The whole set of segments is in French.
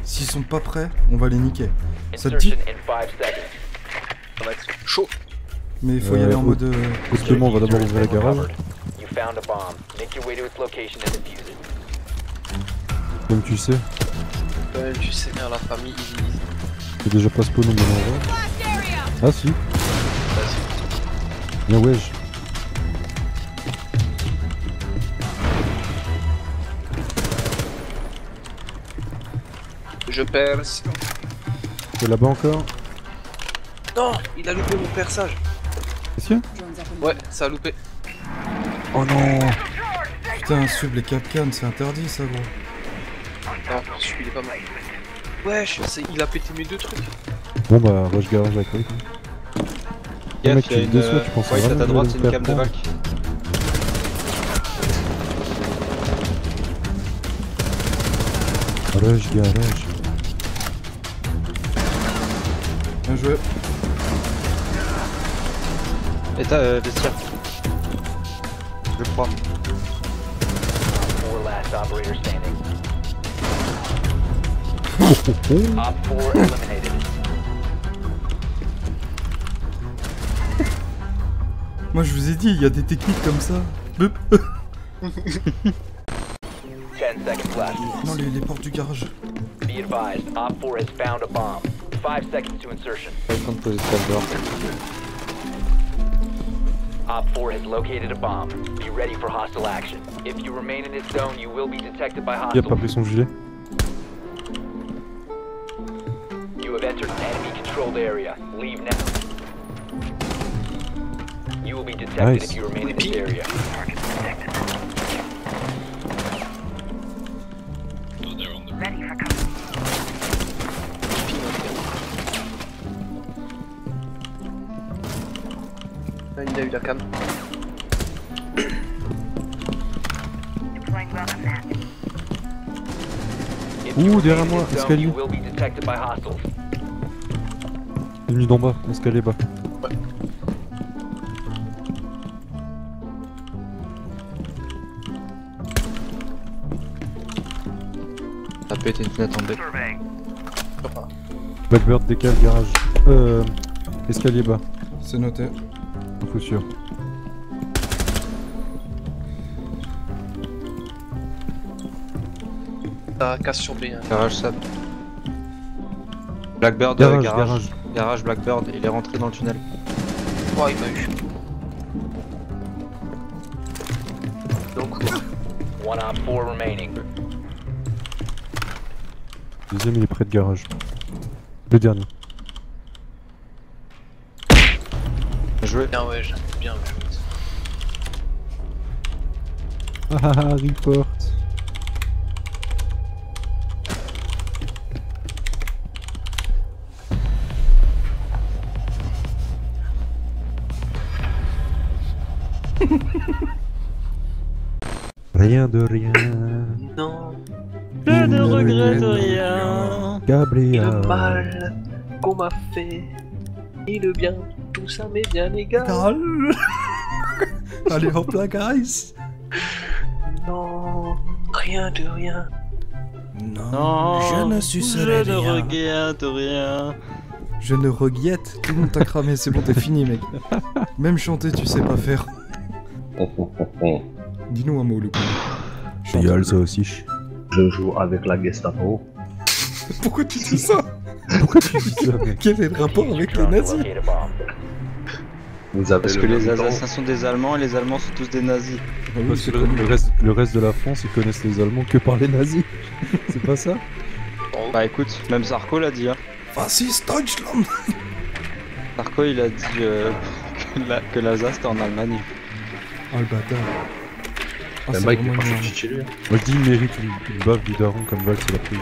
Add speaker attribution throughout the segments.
Speaker 1: S'ils sont pas prêts, on va les niquer. Ça te dit?
Speaker 2: Ça va être chaud.
Speaker 1: Mais il faut y aller en mode...
Speaker 3: Justement, on va d'abord ouvrir la garage. Comme tu sais.
Speaker 2: Tu sais bien la famille.
Speaker 3: C'est déjà pas spawn au bon endroit. Ah si.
Speaker 2: Vas-y.
Speaker 3: Bien wesh.
Speaker 2: Je perce.
Speaker 3: C'est là-bas encore.
Speaker 2: Non, il a loupé mon perçage.
Speaker 3: Est-ce que?
Speaker 2: Ouais, ça a loupé.
Speaker 3: Oh non.
Speaker 1: Putain, sub les capcans, c'est interdit ça gros.
Speaker 2: Non, celui il est pas mal. Wesh, il a pété mes deux trucs.
Speaker 3: Bon bah, rush garage avec lui.
Speaker 4: Gaffe,
Speaker 3: mec,
Speaker 4: il y a
Speaker 3: tu
Speaker 4: une...
Speaker 3: déçois, tu penses
Speaker 4: ouais, à
Speaker 3: vraiment
Speaker 4: ta droite,
Speaker 3: de
Speaker 4: c'est une
Speaker 3: faire
Speaker 4: cam de
Speaker 3: prendre.
Speaker 4: bac.
Speaker 3: Rush garage.
Speaker 1: Bien joué.
Speaker 4: Et t'as vestiaire. Je crois.
Speaker 1: Moi je vous ai dit, il y a des techniques comme ça. Bup. Non, les portes du garage.
Speaker 4: Pas le temps de poser ça dehors.
Speaker 5: Op 4 has located a bomb. Be ready for hostile action. If you remain in this zone, you will be detected by
Speaker 3: Il a pas
Speaker 5: hostiles.
Speaker 3: pris son gilet.
Speaker 5: You have entered an enemy-controlled area. Leave now. You will be detected
Speaker 3: Nice.
Speaker 5: if you remain in this area.
Speaker 2: Là, il a eu la cam.
Speaker 5: If you
Speaker 3: Ouh,
Speaker 5: remain
Speaker 3: derrière
Speaker 5: in
Speaker 3: moi,
Speaker 5: this zone,
Speaker 3: escalier.
Speaker 5: you will be detected by hostiles.
Speaker 3: Venu d'en bas, escalier bas.
Speaker 4: T'as pété une fenêtre en B.
Speaker 3: Blackbird décale garage. Escalier bas.
Speaker 1: C'est noté.
Speaker 3: Info sûr.
Speaker 2: Ça casse sur B. Hein.
Speaker 4: Garage sable. Blackbird,
Speaker 3: Garage,
Speaker 4: garage.
Speaker 3: garage.
Speaker 4: Garage Blackbird, il est rentré dans le tunnel.
Speaker 2: Oh, il m'a eu. Donc,
Speaker 5: One Op 4 remaining.
Speaker 3: Deuxième, il est près de garage. Le dernier.
Speaker 4: Bien joué.
Speaker 2: bien, ouais, bien, ouais.
Speaker 3: Ah ah, report. Rien de rien.
Speaker 2: Non,
Speaker 4: Je ne regrette rien.
Speaker 2: et
Speaker 3: Gabriel.
Speaker 2: le mal qu'on m'a fait, et le bien, tout ça m'est bien égal.
Speaker 1: Allez hop là guys.
Speaker 2: Non, rien de rien.
Speaker 1: Non, je ne sucerai
Speaker 4: je ne
Speaker 1: rien.
Speaker 4: regrette rien.
Speaker 1: Je ne regrette. Tout le monde t'a cramé, c'est bon, t'es fini mec. Même chanter tu sais pas faire. Dis-nous un mot le coup.
Speaker 3: Génial ça aussi.
Speaker 6: Je joue avec la Gestapo.
Speaker 1: Pourquoi tu dis ça?
Speaker 3: Pourquoi tu dis ça mec?
Speaker 1: Quel est le rapport avec les
Speaker 5: Drone to
Speaker 1: nazis?
Speaker 5: locate a bomb.
Speaker 6: Vous avez
Speaker 4: Parce
Speaker 6: le
Speaker 4: que les
Speaker 6: même nom.
Speaker 4: Alsaciens sont des Allemands et les Allemands sont tous des nazis.
Speaker 3: Parce que le reste de la France, ils connaissent les Allemands que par les nazis. C'est pas ça?
Speaker 4: Bah écoute, même Sarko l'a dit. Hein.
Speaker 1: Fasciste Deutschland.
Speaker 4: Sarko il a dit que l'Alsace c'était en Allemagne.
Speaker 1: Oh le bâtard. Ah,
Speaker 6: Le
Speaker 1: c'est
Speaker 6: mec il est
Speaker 1: vraiment
Speaker 6: pas
Speaker 1: une
Speaker 6: sorti de chez lui.
Speaker 3: Moi je dis il mérite une baffe du daron comme Val c'est la prise.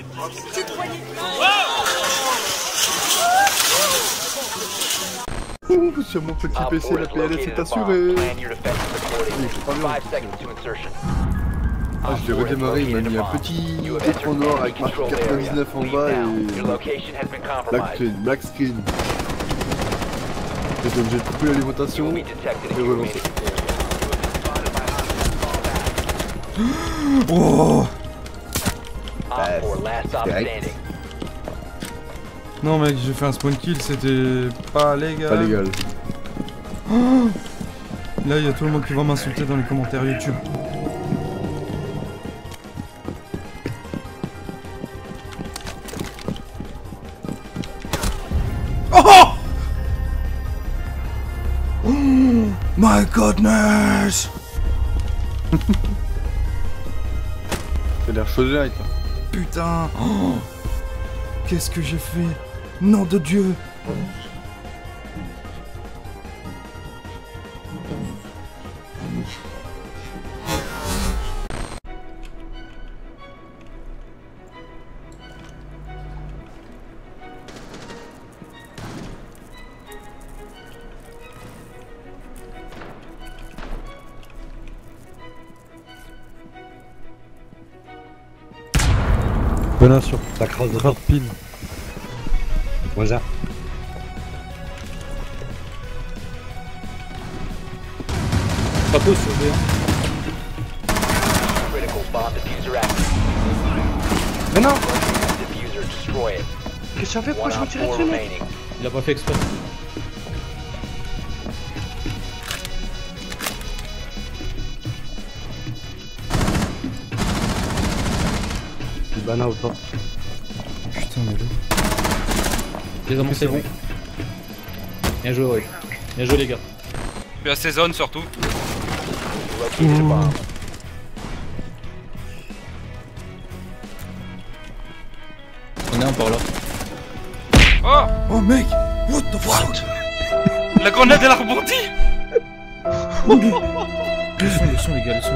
Speaker 1: Sur mon petit
Speaker 5: Op
Speaker 1: PC,
Speaker 5: 4
Speaker 1: la
Speaker 5: has
Speaker 1: PLS
Speaker 5: located
Speaker 1: est
Speaker 5: a bomb.
Speaker 1: assurée.
Speaker 5: Plan your defenses accordingly.
Speaker 1: c'est pas bien.
Speaker 5: 5 seconds to insertion.
Speaker 1: Ah, je l'ai redémarré, il m'a mis un petit écran noir avec marqué 99 en bas et
Speaker 5: Your location has been
Speaker 1: black
Speaker 5: compromised.
Speaker 1: screen, black screen. J'étais obligé de couper
Speaker 5: You
Speaker 1: l'alimentation
Speaker 5: will be
Speaker 1: et
Speaker 5: detected if you remain
Speaker 1: relancer.
Speaker 5: in this area.
Speaker 1: Oh,
Speaker 5: Op 4, last stop
Speaker 1: direct.
Speaker 5: standing.
Speaker 7: Non mec, j'ai fait un spawn kill, c'était pas légal.
Speaker 1: Pas légal.
Speaker 7: Oh, là, il y a tout le monde qui va m'insulter dans les commentaires YouTube. Oh! Oh my goodness!
Speaker 1: T'as l'air chaud direct.
Speaker 7: Putain! Oh, qu'est-ce que j'ai fait? Nom de Dieu!
Speaker 3: Bena sur
Speaker 6: Ça crase de
Speaker 3: Trap pin.
Speaker 6: Moins un.
Speaker 8: Frappos sur B1.
Speaker 5: Critical bomb diffuser active.
Speaker 6: Mais non!
Speaker 5: Diffuser, destroy it.
Speaker 6: Qu'est-ce que tu as fait? Pourquoi
Speaker 5: One
Speaker 6: je me
Speaker 5: op
Speaker 6: tirais
Speaker 5: 4
Speaker 6: dessus, mec?
Speaker 5: remaining.
Speaker 8: Il a pas fait exprès.
Speaker 6: Bana au top.
Speaker 7: Putain, mais là.
Speaker 8: Les amants, c'est bon. Bien joué, ouais. Bien joué, les gars.
Speaker 9: Puis à ces zones surtout.
Speaker 5: Located a bomb.
Speaker 8: On est un par là.
Speaker 9: Oh,
Speaker 7: Oh mec! What the fuck?
Speaker 9: la grenade elle a rebondi.
Speaker 8: Le son, les gars, le son.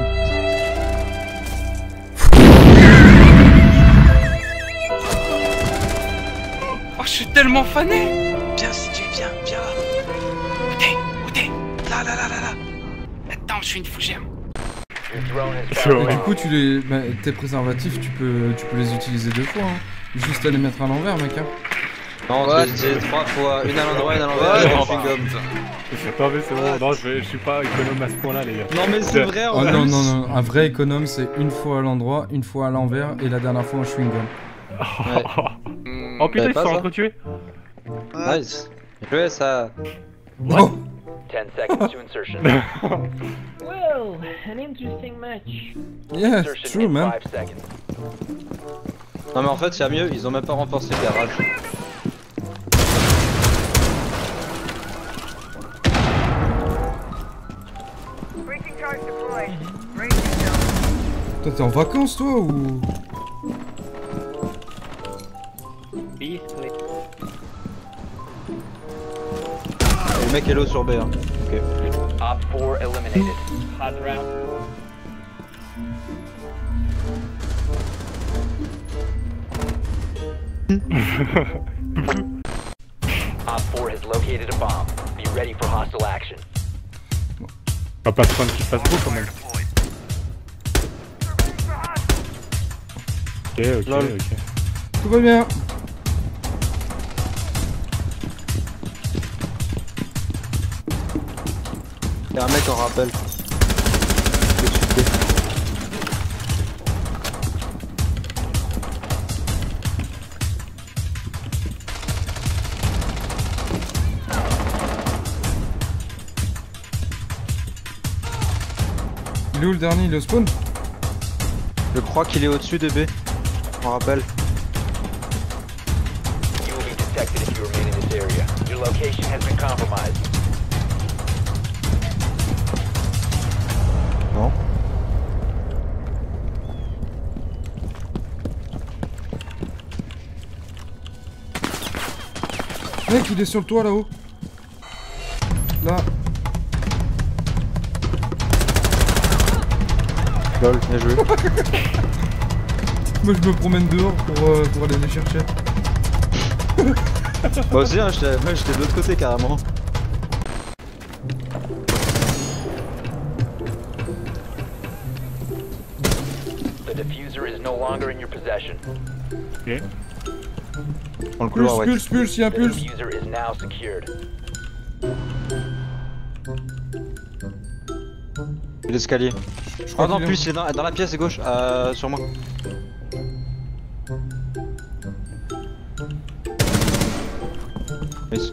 Speaker 9: Oh, je suis tellement fané. Viens si tu viens, viens là. Où t'es? Là. Attends, je suis une fougère.
Speaker 5: Your drone has
Speaker 7: Et
Speaker 5: found a
Speaker 7: du
Speaker 5: bomb.
Speaker 7: coup, tes préservatifs, tu peux les utiliser 2 fois. Hein. Juste à les mettre à l'envers, mec. Hein.
Speaker 4: Non,
Speaker 2: Ouais,
Speaker 4: j'ai 3 fois, une à l'endroit, une à l'envers
Speaker 9: Ouais,
Speaker 4: et un
Speaker 9: bon,
Speaker 4: chewing-gum.
Speaker 10: Attends, mais c'est bon, non, je suis pas économe à ce point-là, les gars.
Speaker 4: Non, mais c'est vrai,
Speaker 7: Oh non, non, non. Un vrai économe, c'est une fois à l'endroit, une fois à l'envers et la dernière fois en chewing-gum.
Speaker 10: Oh putain,
Speaker 4: T'avais
Speaker 10: ils
Speaker 4: pas
Speaker 10: se sont
Speaker 4: ça
Speaker 10: entretués.
Speaker 4: Nice. Bien joué, ça.
Speaker 7: Oh!
Speaker 5: 10 seconds to insertion.
Speaker 2: Well, an interesting match.
Speaker 7: Yeah, it's
Speaker 5: Insertion
Speaker 7: true,
Speaker 5: in
Speaker 7: man.
Speaker 5: 5 seconds.
Speaker 4: Non, mais en fait, y'a mieux, ils ont même pas renforcé le garage.
Speaker 7: Toi, t'es en vacances, toi, ou...
Speaker 2: Peace, please.
Speaker 4: Et le mec est low sur B, hein. Ok.
Speaker 5: Op 4 eliminated.
Speaker 2: Hot round.
Speaker 5: Op 4 has located a bomb. Be ready for hostile action.
Speaker 10: On va pas se prendre qu'il fasse beau quand même. Ok.
Speaker 7: Tout va bien.
Speaker 4: Y'a un mec en rappel.
Speaker 7: Il est où le dernier? Il est au spawn?
Speaker 4: Je crois qu'il est au-dessus de B. On rappelle.
Speaker 5: You will be detected if you remain in this area. Your location has been compromised.
Speaker 4: Non.
Speaker 7: Mec, il est sur le toit là-haut. Là.
Speaker 4: Lol, bien joué.
Speaker 7: Moi, je me promène dehors pour aller les chercher.
Speaker 4: Moi aussi, hein, j'étais de l'autre côté carrément.
Speaker 5: The diffuser is no longer in your possession.
Speaker 4: Dans le couloir, ouais.
Speaker 7: Pulse, y'a un
Speaker 5: The
Speaker 7: pulse.
Speaker 5: diffuser is now secured.
Speaker 4: L'escalier.
Speaker 7: Je crois
Speaker 4: Oh non,
Speaker 7: qu'il est-
Speaker 4: plus, il est dans la pièce gauche, sur moi. Nice.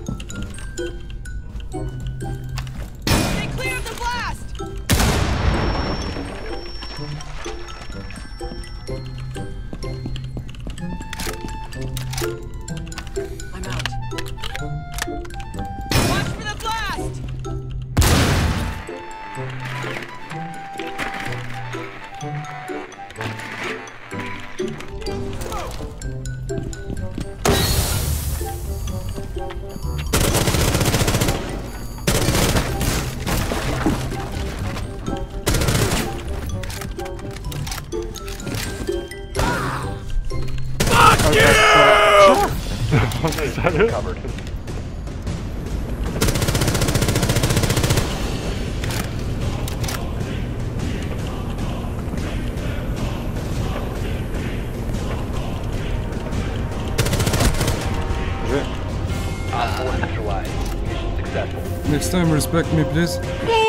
Speaker 10: Sérieux?
Speaker 5: Op 4 neutralized. Mission successful.
Speaker 7: Next time, respect me, please.